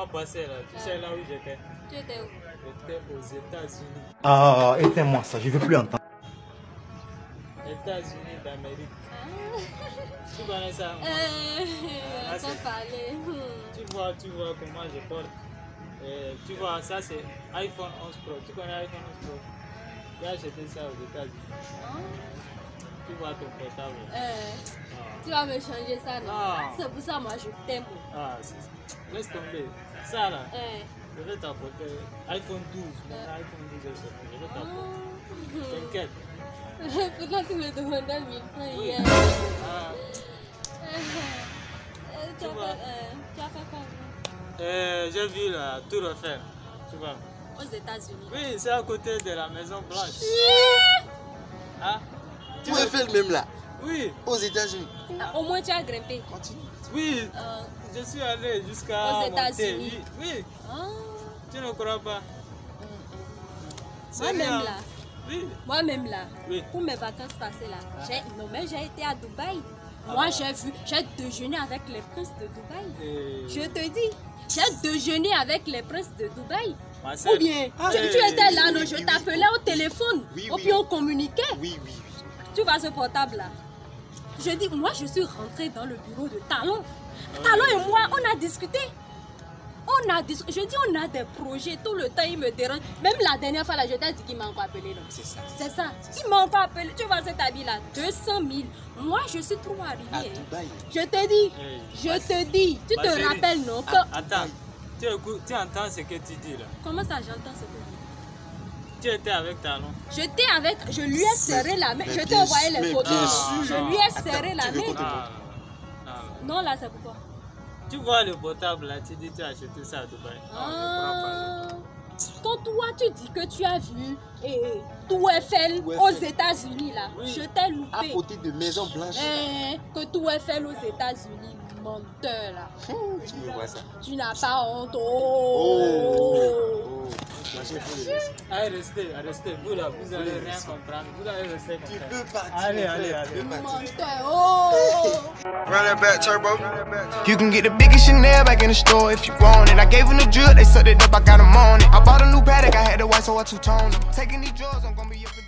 passé là. Tu sais là où j'étais? Tu étais où? J'étais aux États-Unis. Ah, éteins-moi ça, je veux plus entendre. États-Unis d'Amérique. Tu connais ça? Sans parler. Tu vois comment je porte. Tu vois, ça c'est iPhone 11 Pro. Tu connais iPhone 11 Pro? J'ai acheté ça aux États-Unis. Tu vois ton portable. Tu vas me changer ça, non? Ah. C'est pour ça, moi, je t'aime. Ah, laisse tomber. Ça là, je vais t'apporter iPhone 12. Mon iPhone 12 est sorti. Je vais t'apporter. T'inquiète. Pourtant, tu me demandais 1000 francs Oui. hier. Tu as fait quoi? J'ai vu la Tour Eiffel. Tu vois? Aux États-Unis. Oui, c'est à côté de la Maison Blanche. Ah? Tour Eiffel même là? Oui. Aux États-Unis. Au moins, tu as grimpé. Continue. Oui. Je suis allé jusqu'à aux États-Unis. Oui. Tu ne crois pas? Moi-même là. Oui. Moi-même là. Oui. Pour mes vacances passées là. J'ai été à Dubaï. Moi, j'ai déjeuné avec les princes de Dubaï. Je te dis, j'ai déjeuné avec les princes de Dubaï. Ou bien, tu étais là, non, je t'appelais au téléphone. Oui, puis on communiquait. Oui. Tu vois ce portable là? Je dis, moi, je suis rentrée dans le bureau de Talon. Talon et moi, on a discuté. Je dis, on a des projets, tout le temps, il me dérange. Même la dernière fois, là, je t'ai dit qu'il m'a encore appelé. C'est ça. Il m'a encore appelé. Tu vois cet habit-là, 200 000. Moi, je suis trop arrivée. Je te dis. Tu te rappelles, non? Attends, tu entends ce que tu dis là? Comment ça, j'entends ce que tu dis? Tu étais avec Talon. Je lui ai serré la main. Je t'ai envoyé les photos. Je lui ai serré la main. Non, là, c'est pourquoi? Tu vois le portable là, tu dis tu as acheté ça à Dubaï. Quand toi tu dis que tu as vu Tour Eiffel aux États-Unis là, je t'ai loupé. À côté de Maison Blanche. Que Tour Eiffel aux États-Unis, menteur là. Tu me vois ça. Tu n'as pas honte. Allez, restez. Vous là, vous allez rien comprendre. Vous allez rester. Tu peux partir. Allez. Menteur. Run that back, turbo. You can get the biggest Chanel back in the store if you want it. I gave them the drill, they sucked it up, I got them on it. I bought a new Patek, I had the white, so I two-toned it. Taking these drugs, I'm gonna be up in